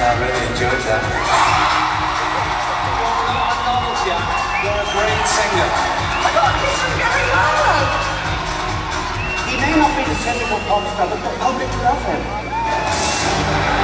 I really enjoyed that. You're a great singer. I thought this was very hard. He may not be the typical pop star, but the public love him.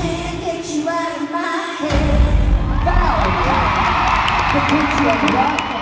The picture of that.